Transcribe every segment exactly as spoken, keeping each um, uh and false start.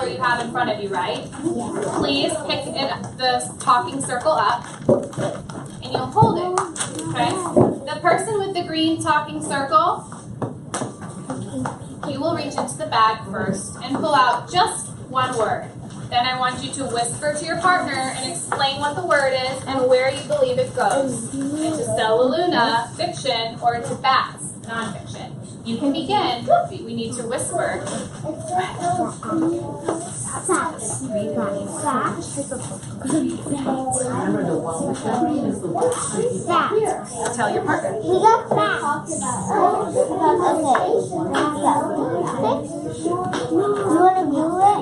color you have in front of you, right? Please pick it, the talking circle up, and you'll hold it, okay? The person with the green talking circle, you will reach into the bag first and pull out just one word. Then I want you to whisper to your partner and explain what the word is and where you believe it goes. Into Stellaluna, fiction, or into bats, nonfiction. You can begin. We need to whisper. Facts. Facts. Facts. Tell your partner. We got facts. Okay. You want to do it?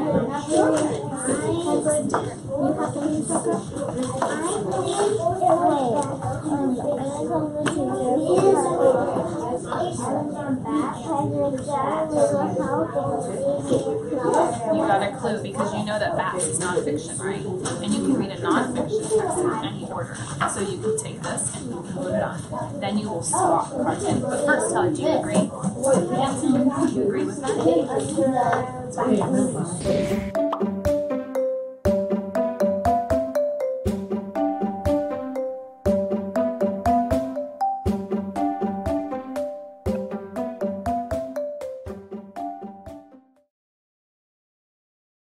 You got a clue because you know that bats is nonfiction, right? And you can read a nonfiction text in any order. So you can take this and you can put it on. Then you will swap cards in. But first, tell her, do you agree? Yeah. Do you agree with that?